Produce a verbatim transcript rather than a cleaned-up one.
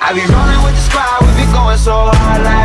I be rolling with the squad, we be going so hard like